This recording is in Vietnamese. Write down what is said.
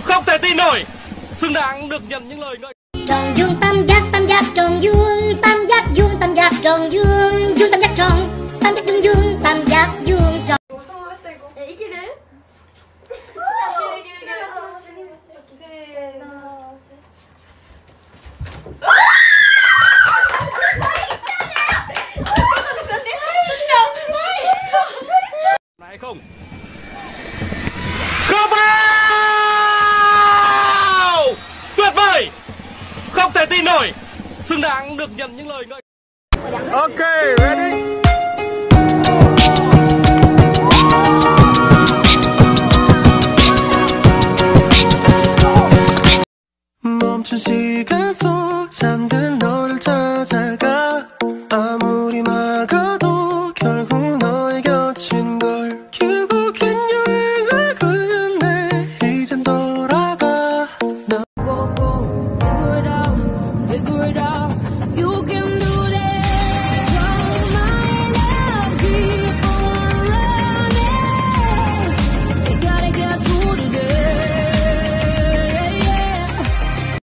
Không thể tin nổi, xứng đáng được nhận những lời ngợi. Tròn dương tam giác tròn dương tam giác tam giác tròn dương tam giác tròn tam giác tam giác tròn. Này không? Không vào! Tuyệt vời! Không thể tin nổi, xứng đáng được nhận những lời ngợi. Okay, ready?